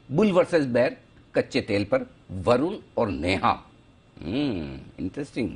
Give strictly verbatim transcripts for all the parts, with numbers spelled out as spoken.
Bull versus bear कच्चे तेल पर, वरुण और नेहा। हम्म इंटरेस्टिंग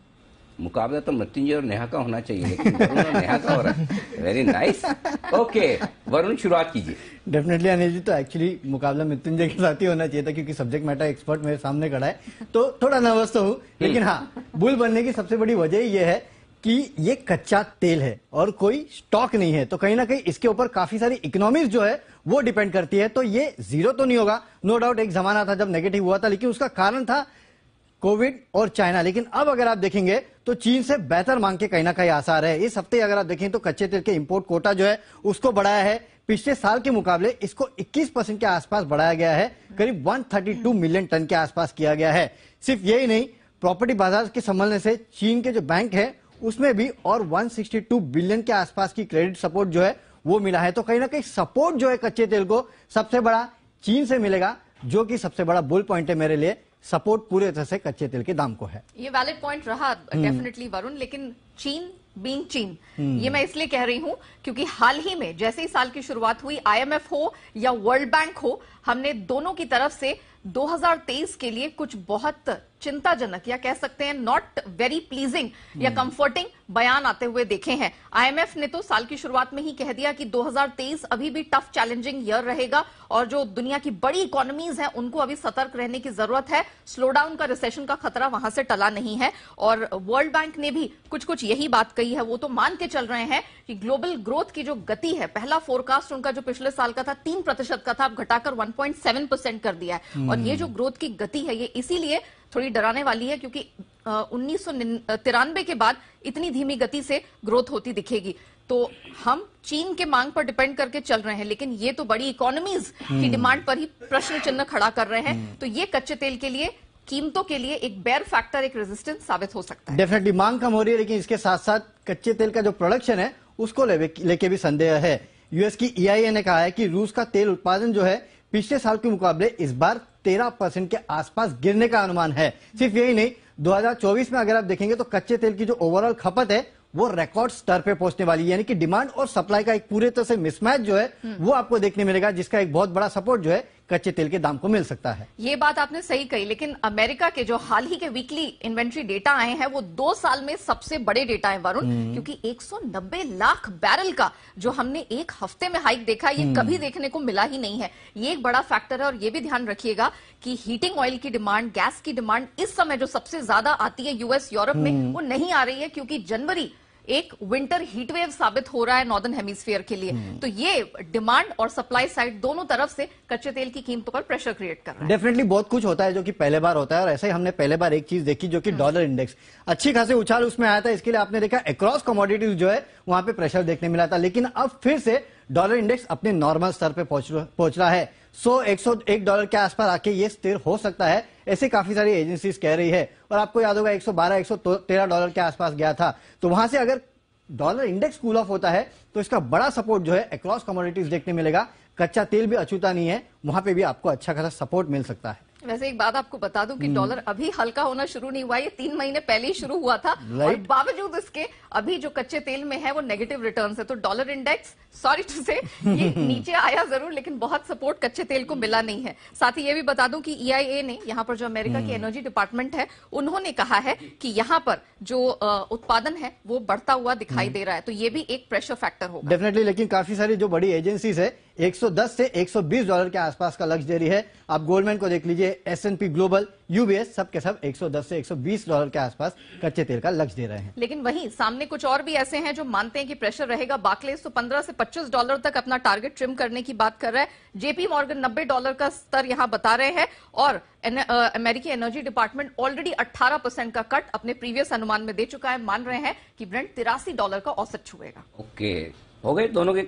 मुकाबला तो मृत्युंजय और नेहा का होना चाहिए, लेकिन वरुण और नेहा का हो रहा है। Very nice. ओके वरुण, शुरुआत कीजिए। डेफिनेटली अनिल जी, तो एक्चुअली मुकाबला मृत्युंजय के साथ ही होना चाहिए था, क्योंकि सब्जेक्ट मैटर एक्सपर्ट मेरे सामने खड़ा है, तो थोड़ा नर्वस तो हूँ। लेकिन हाँ, बुल बनने की सबसे बड़ी वजह ये है कि ये कच्चा तेल है और कोई स्टॉक नहीं है, तो कहीं ना कहीं इसके ऊपर काफी सारी इकोनॉमीज जो है वो डिपेंड करती है। तो ये जीरो तो नहीं होगा, नो डाउट। एक जमाना था जब नेगेटिव हुआ था, लेकिन उसका कारण था कोविड और चाइना। लेकिन अब अगर आप देखेंगे तो चीन से बेहतर मांग के कहीं ना कहीं आसार है। इस हफ्ते अगर आप देखें तो कच्चे तेल के इंपोर्ट कोटा जो है उसको बढ़ाया है, पिछले साल के मुकाबले इसको इक्कीस परसेंट के आसपास बढ़ाया गया है, करीब एक सौ बत्तीस मिलियन टन के आसपास किया गया है। सिर्फ यही नहीं, प्रॉपर्टी बाजार के संभलने से चीन के जो बैंक है उसमें भी और एक सौ बासठ बिलियन के आसपास की क्रेडिट सपोर्ट जो है वो मिला है। तो कहीं ना कहीं सपोर्ट जो है कच्चे तेल को सबसे बड़ा चीन से मिलेगा, जो कि सबसे बड़ा बुल पॉइंट है मेरे लिए। सपोर्ट पूरे तरह से कच्चे तेल के दाम को है। ये वैलिड पॉइंट रहा डेफिनेटली वरुण, लेकिन चीन बीइंग चीन, ये मैं इसलिए कह रही हूं क्योंकि हाल ही में जैसे ही साल की शुरुआत हुई, आईएमएफ हो या वर्ल्ड बैंक हो, हमने दोनों की तरफ से दो हज़ार तेईस के लिए कुछ बहुत चिंताजनक या कह सकते हैं नॉट वेरी प्लीजिंग या कंफर्टिंग बयान आते हुए देखे हैं। आईएमएफ ने तो साल की शुरुआत में ही कह दिया कि दो हज़ार तेईस अभी भी टफ चैलेंजिंग ईयर रहेगा और जो दुनिया की बड़ी इकोनॉमीज हैं उनको अभी सतर्क रहने की जरूरत है, स्लो डाउन का, रिसेशन का खतरा वहां से टला नहीं है। और वर्ल्ड बैंक ने भी कुछ कुछ यही बात कही है। वो तो मान के चल रहे हैं कि ग्लोबल ग्रोथ की जो गति है, पहला फोरकास्ट उनका जो पिछले साल का था तीन प्रतिशत का था, अब घटाकर एक पॉइंट सात परसेंट कर दिया है। और ये जो ग्रोथ की गति है ये इसीलिए थोड़ी डराने वाली है क्योंकि उन्नीस सौ तिरानवे के बाद इतनी धीमी गति से ग्रोथ होती दिखेगी। तो हम चीन के मांग पर डिपेंड करके चल रहे हैं, लेकिन ये तो बड़ी इकोनॉमीज की डिमांड पर ही प्रश्न चिन्ह खड़ा कर रहे हैं। तो ये कच्चे तेल के लिए, कीमतों के लिए एक बेयर फैक्टर, एक रेजिस्टेंस साबित हो सकता है। डेफिनेटली मांग कम हो रही है, लेकिन इसके साथ साथ कच्चे तेल का जो प्रोडक्शन है उसको लेके भी संदेह है। यूएस की ईआईए ने कहा है कि रूस का तेल उत्पादन जो है पिछले साल के मुकाबले इस बार तेरह परसेंट के आसपास गिरने का अनुमान है। सिर्फ यही नहीं, दो हज़ार चौबीस में अगर आप देखेंगे तो कच्चे तेल की जो ओवरऑल खपत है वो रिकॉर्ड स्तर पे पहुंचने वाली है, यानी कि डिमांड और सप्लाई का एक पूरे तरह से मिसमैच जो है वो आपको देखने मिलेगा, जिसका एक बहुत बड़ा सपोर्ट जो है कच्चे तेल के दाम को मिल सकता है। ये बात आपने सही कही, लेकिन अमेरिका के जो हाल ही के वीकली इन्वेंट्री डेटा आए हैं वो दो साल में सबसे बड़े डेटा हैं वरुण, क्योंकि एक सौ नब्बे लाख बैरल का जो हमने एक हफ्ते में हाइक देखा, ये कभी देखने को मिला ही नहीं है। ये एक बड़ा फैक्टर है। और ये भी ध्यान रखिएगा कि हीटिंग ऑयल की डिमांड, गैस की डिमांड इस समय जो सबसे ज्यादा आती है यूएस, यूरोप में, वो नहीं आ रही है क्योंकि जनवरी एक विंटर हीटवेव साबित हो रहा है नॉर्दर्न हेमिस्फीयर के लिए। तो ये डिमांड और सप्लाई साइड दोनों तरफ से कच्चे तेल की कीमतों पर प्रेशर क्रिएट कर रहा है। डेफिनेटली बहुत कुछ होता है जो कि पहले बार होता है, और ऐसे ही हमने पहले बार एक चीज देखी जो कि डॉलर इंडेक्स अच्छी खासी उछाल उसमें आया था। इसके लिए आपने देखा अक्रॉस कमोडिटीज जो है वहां पे प्रेशर देखने मिला था, लेकिन अब फिर से डॉलर इंडेक्स अपने नॉर्मल स्तर पे पहुंच रहा है। सौ एक सौ एक डॉलर के आसपास आके ये स्थिर हो सकता है, ऐसे काफी सारी एजेंसीज कह रही है। और आपको याद होगा एक सौ बारह एक सौ तेरह डॉलर के आसपास गया था, तो वहां से अगर डॉलर इंडेक्स कूल ऑफ होता है तो इसका बड़ा सपोर्ट जो है अक्रॉस कमोडिटीज देखने मिलेगा। कच्चा तेल भी अछूता नहीं है, वहां पे भी आपको अच्छा खासा सपोर्ट मिल सकता है। वैसे एक बात आपको बता दूं कि डॉलर अभी हल्का होना शुरू नहीं हुआ, ये तीन महीने पहले ही शुरू हुआ था, और बावजूद इसके अभी जो कच्चे तेल में है वो नेगेटिव रिटर्न्स है। तो डॉलर इंडेक्स सॉरी टू से ये नीचे आया जरूर, लेकिन बहुत सपोर्ट कच्चे तेल को मिला नहीं है। साथ ही ये भी बता दूं कि ईआईए ने, यहाँ पर जो अमेरिका की एनर्जी डिपार्टमेंट है, उन्होंने कहा है कि यहाँ पर जो उत्पादन है वो बढ़ता हुआ दिखाई दे रहा है, तो ये भी एक प्रेशर फैक्टर होगा डेफिनेटली। लेकिन काफी सारी जो बड़ी एजेंसीज है एक सौ दस से एक सौ बीस डॉलर के आसपास का लक्ष्य दे रही है। आप गोल्डमैन को देख लीजिए, S and P global, UBS, सब के सब एक सौ दस से एक सौ बीस डॉलर के आसपास कच्चे तेल का लक्ष्य दे रहे हैं। लेकिन वहीं सामने कुछ और भी ऐसे हैं जो मानते हैं कि प्रेशर रहेगा। बार्कलेस तो पंद्रह से पच्चीस डॉलर तक अपना टारगेट ट्रिम करने की बात कर रहा है। जेपी मॉर्गन नब्बे डॉलर का स्तर यहां बता रहे हैं, और अमेरिकी एनर्जी डिपार्टमेंट ऑलरेडी अठारह परसेंट का कट अपने प्रीवियस अनुमान में दे चुका है। मान रहे हैं कि ब्रेंट तिरासी डॉलर का औसत छुएगा। ओके, हो गए दोनों के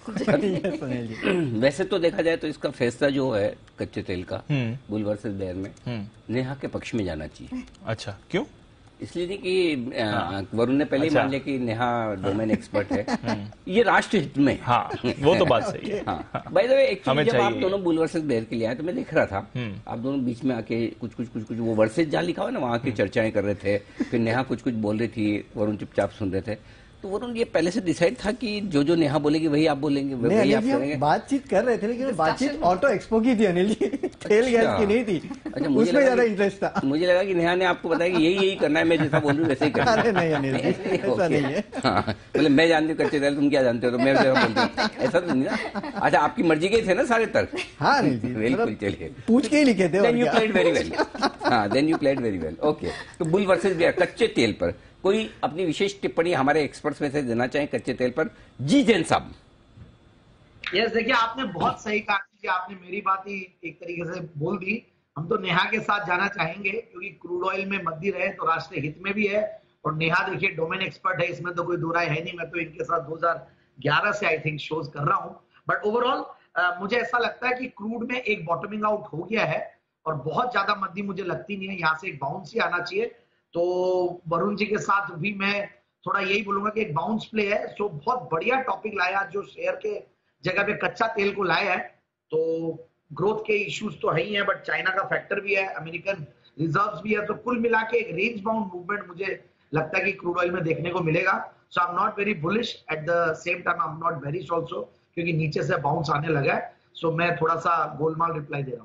तर्क। वैसे तो देखा जाए तो इसका फैसला जो है कच्चे तेल का बुल वर्सेस बेयर में नेहा के पक्ष में जाना चाहिए। अच्छा, क्यों? इसलिए नहीं कि हाँ। वरुण ने पहले ही मान लिया कि नेहा डोमेन एक्सपर्ट है, ये राष्ट्र हित में। हाँ, वो तो बात सही है। हाँ, बाय द वे एक्चुअली जब आप दोनों बुल वर्सेस बेयर के लिए आए तो मैं देख रहा था आप दोनों बीच में आके कुछ कुछ कुछ कुछ वो वर्सेस जहाँ लिखा हुआ ना वहाँ की चर्चाएं कर रहे थे, फिर नेहा कुछ कुछ बोल रही थी, वरुण चुपचाप सुन रहे थे। तो वरुण ये पहले से डिसाइड था कि जो जो नेहा बोलेगी वही आप बोलेंगे, नहीं वही अनिल आप जी, हम करेंगे? बातचत कर रहे थे लेकिन बातचीत ऑटो एक्सपो की थी अनिल जी, तेल गैस की नहीं थी। अच्छा, मुझे उसमें लगा ज्यादा कि- इंटरेस्ट था। मुझे लगा कि नेहा ने आपको बताया कि यही यही करना है, मैं जैसा बोल रही हूँ वैसे ही करना है। अरे नहीं अनिल जी, ऐसा ओके। नहीं है। हाँ, मतलब मैं जानती हूँ कच्चे तेल, तुम क्या जानते हो, तो मैं जैसा बोलती हूँ, ऐसा तो नहीं ना। अच्छा, आपकी मर्जी के थे ना सारे तर्क? हाँ अनिल जी, बिल्कुल, मतलब चलिए। पूछ के ही लिखे थे। और देन यू क्या। Played very well. हाँ, then you played very well. Okay, तो बुल वर्सेस बेयर, कच्चे तेल पर कोई अपनी विशेष टिप्पणी हमारे एक्सपर्ट्स में से देना चाहें कच्चे तेल पर? जी जैन साहब। यस, देखिए आपने बहुत सही कहा कि आपने मेरी बात ही एक तरीके से बोल दी। हम तो नेहा के साथ जाना चाहेंगे क्योंकि क्रूड ऑयल में मद्दी रहे तो राष्ट्र हित में भी है, और नेहा देखिए डोमेन एक्सपर्ट है, इसमें तो कोई दो राय है नहीं। मैं तो इनके साथ दो हज़ार ग्यारह से आई थिंक शोज कर रहा हूं, बट ओवरऑल मुझे ऐसा लगता है कि क्रूड में एक बॉटमिंग आउट हो गया है और बहुत ज्यादा मद्दी मुझे लगती नहीं है, यहाँ से एक बाउंस ही आना चाहिए। तो वरुण जी के साथ भी मैं थोड़ा यही बोलूंगा कि एक बाउंस प्ले है। सो बहुत बढ़िया टॉपिक लाया जो शेयर के जगह पे कच्चा तेल को लाया है। तो ग्रोथ के इश्यूज तो है ही है, बट चाइना का फैक्टर भी है, अमेरिकन रिजर्व्स भी है, तो कुल मिला के एक रेंज बाउंड मूवमेंट मुझे लगता है कि क्रूड ऑयल में देखने को मिलेगा। So I am not very bullish, at the same time I am not very also, क्योंकि नीचे से बाउंस आने लगा है। सो मैं थोड़ा सा गोलमाल रिप्लाई दे रहा हूँ।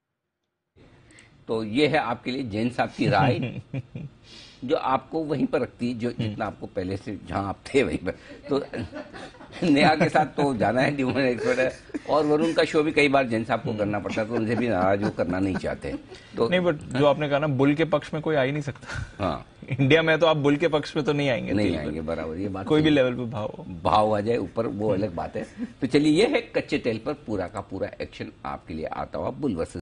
तो ये है आपके लिए जैन साहब की राय, जो आपको वहीं पर रखती है, जो जितना आपको पहले से जहां आप थे वहीं पर। तो नेहा के साथ तो जाना है, ड्यूमन एक्सपर्ट है, और वरुण का शो भी कई बार जैन साहब को करना पड़ता है, तो उनसे भी नाराज वो करना नहीं चाहते। तो नहीं, बट जो आपने कहा ना, बुल के पक्ष में कोई आ ही नहीं सकता। हाँ, इंडिया में तो आप बुल के पक्ष में तो नहीं आएंगे, नहीं तेल पे। आएंगे, बराबर, ये बात कोई भी सही है। लेवल पे भाव हो। भाव आ जाए ऊपर, वो अलग बात है। तो चलिए, ये है कच्चे तेल पर पूरा का पूरा एक्शन आपके लिए आता हुआ बुल वर्सेस